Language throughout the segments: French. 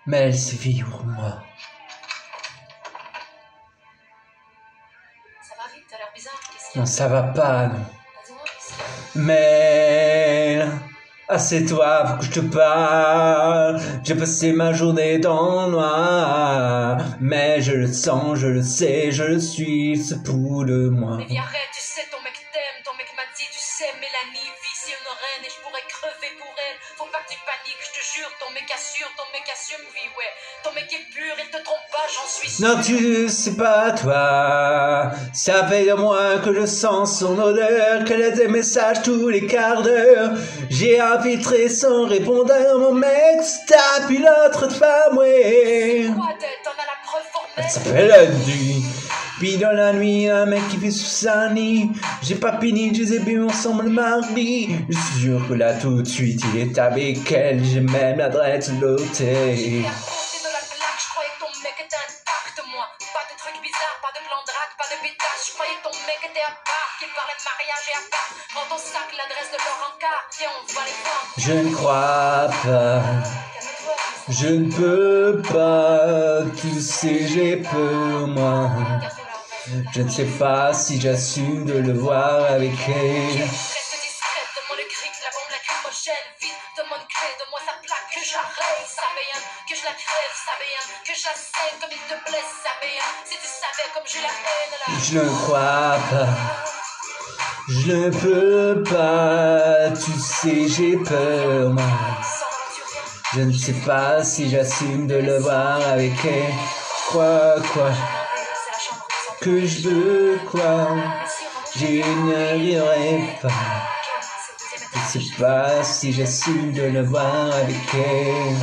mais elle sait vivre moi. Ça va vite, t'as l'air bizarre, qu'est-ce qu'il y a? Non, ça va pas, non. Dis-moi, qu'est-ce qu'il y a? Mais assieds-toi pour que je te parle. J'ai passé ma journée dans le noir, mais je le sens, je le sais, je le suis, ce bout de moi. Mais viens, arrête, tu sais, ton mec t'aime, ton mec m'a dit, tu sais, Mélanie vit sur nos reines et je pourrais crever pour elle. Faut pas que tu paniques, je te jure, ton mec assume, vie, ouais. Ton mec est pur, il te trompe pas, j'en suis sûr. Non, tu sais pas, toi. Ça fait de moi que je sens son odeur, qu'elle a des messages tous les quarts d'heure. J'ai infiltré son répondeur, mon mec se tape une autre femme, ouais. Quoi d'elle, t'en as la preuve Elle formelle? s'appelle Andy. Puis dans la nuit, un mec qui fait sous sa nid. J'ai pas fini, je les ai bu ensemble le mardi. Je suis sûr que là tout de suite il est avec elle. J'ai même l'adresse de l'hôtel. J'étais à côté de la plaque, je croyais que ton mec était intact, moi. Pas de trucs bizarres, pas de plan de drague, pas de pétasse. Je croyais que ton mec était à part, qu'il parlait de mariage et à part. Prends ton sac, l'adresse de leur encart, viens, on va les voir. Je ne crois pas, Calme-toi, je ne peux pas. Tu sais, j'ai peur, moi. Je ne sais pas si j'assume de le voir avec elle. reste discrète, donne-moi le cri, la bombe lacrymogène, vite, donne-moi une clé, donne-moi sa plaque, que j'arrête, ça bien, que je la crève, ça bien, que je la saigne comme il te blesse, ça bien, si tu savais comme j'ai la haine là. Je ne crois pas, je ne peux pas. Tu sais, j'ai peur, moi. Sans aventure, rien, Je ne sais pas si j'assume de le voir avec elle. Quoi, c'est la chambre des enfants. que je veux, quoi. Je n'y arriverai pas. Je ne sais pas si j'assume de le voir avec elle.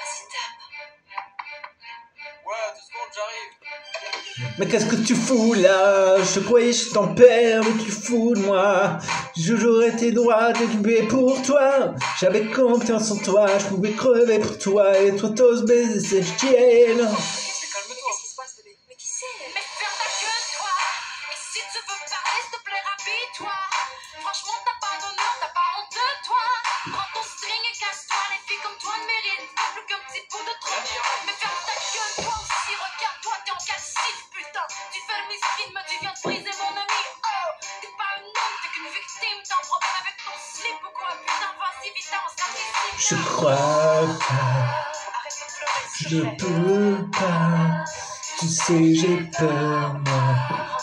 Ouais, 2 secondes, j'arrive. Mais qu'est-ce que tu fous là? Je croyais que je t'en perds, mais tu fous de moi. J'aurais été droit t'occuper pour toi. J'avais confiance en toi, je pouvais crever pour toi. Et toi t'oses baiser cette chienne. Calme-toi. Qu'est-ce qui se passe, bébé? Mais qui c'est? Mais ferme ta gueule, toi! Et si tu veux parler, s'il te plaît, rapide-toi! Franchement, t'as pas d'honneur, t'as pas honte de toi! Prends ton string et casse-toi, les filles comme toi ne méritent pas plus qu'un petit bout de trop. Mais ferme ta gueule, toi aussi, regarde-toi, t'es en calcif, putain! Tu fais le miskin, mais tu viens de briser mon ami! Oh! T'es pas un homme, t'es qu'une victime, t'as un problème avec ton slip ou quoi? Putain, vas-y, vite, on s'apprécie! Je crois pas, Arrête de pleurer, s'il je te plaît. peux pas. Tu sais, j'ai peur, moi.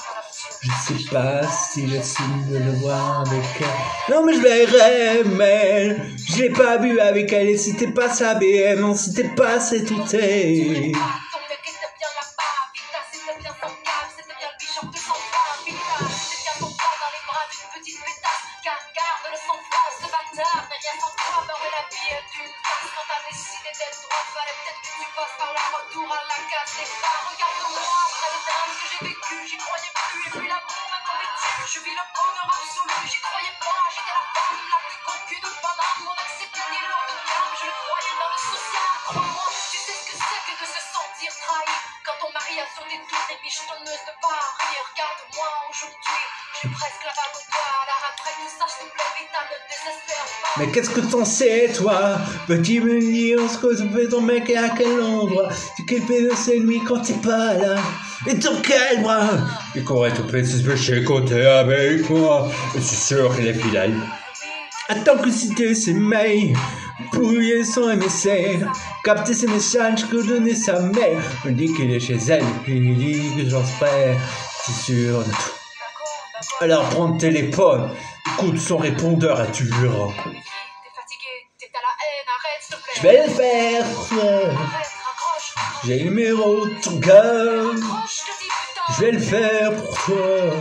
Je sais pas si j'assume de le voir avec elle. Non mais je verrai, mais je l'ai pas vu avec elle et c'était pas sa BM, non c'était pas c'est tout est. Ton mec était bien là-bas, Vita, c'était bien son câble, c'était bien le bichon de son femme, Vita, c'était bien ton poids dans les bras d'une petite pétasse, car garde le sang-froid, ce bâtard, mais rien sans toi, ben ouais la vie est une tasse, quand t'as décidé d'être droit, fallait peut-être que tu passes par le retour à la case des phares, regarde-moi, après les drames que j'ai vécu, j'y croyais plus, et puis l'amour m'a tombé dessus, je vis le bonheur absolu, j'y croyais pas, j'étais la femme la plus conquue de Paname, mon accès de dealer de gamme, je le croyais dans le social, crois-moi, tu sais ce que c'est que de se sentir trahi quand ton mari a sauté toutes les michetonneuses de Paris. Regarde-moi aujourd'hui, j'ai presque la bague au doigt. Alors après tout ça, je te plaît, Vita, ne désespère pas. Mais qu'est-ce que t'en sais toi? Peux-tu me dire ce que ça fait ton mec et à quel endroit? Tu quel pédo c'est lui quand t'es pas là? Et dans quel bras? Et qu'aurait tout fait ses péchés quand t'es avec moi? Et c'est sûr qu'il est fidèle. Attends que citer ses mails, brouiller son MSN, capter ses messages que donnait sa mère. On dit qu'il est chez elle, puis il dit que j'en serais, c'est sûr de tout. D'accord. Alors prends le téléphone, écoute son répondeur à tu verras. T'es fatigué, t'es à la haine, arrête, s'il te plaît. Je vais le faire, frère. Arrête, raccroche, raccroche. J'ai le numéro de ton gars. Raccroche, je te dis, putain. Je vais le faire pour toi.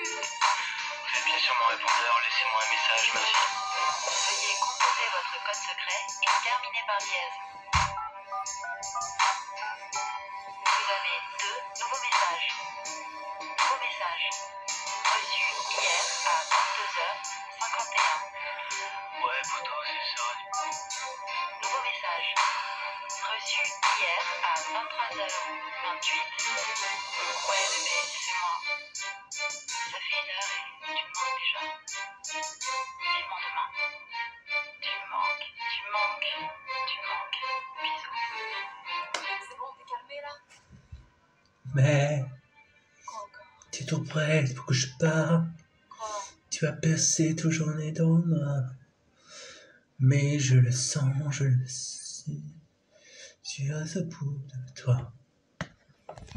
Appuyez sur mon répondeur, laissez-moi un message, merci. Veuillez composer votre code secret et terminer par dièse. Vous avez 2 nouveaux messages. Nouveau message. Reçu hier à 22h51. Ouais, poto, c'est ça. Nouveau message. Reçu hier à 23h28. Ouais, bébé, c'est moi. Ça fait 1 heure et tu me manques déjà. Vivement demain. Tu me manques, tu me manques, tu me manques. Bisous. Mais Quoi encore? tu es trop prête pour que je parte. Quoi? Tu as percé toute journée dans le noir. Mais je le sens, je le sais. Tu as ce bout de toi.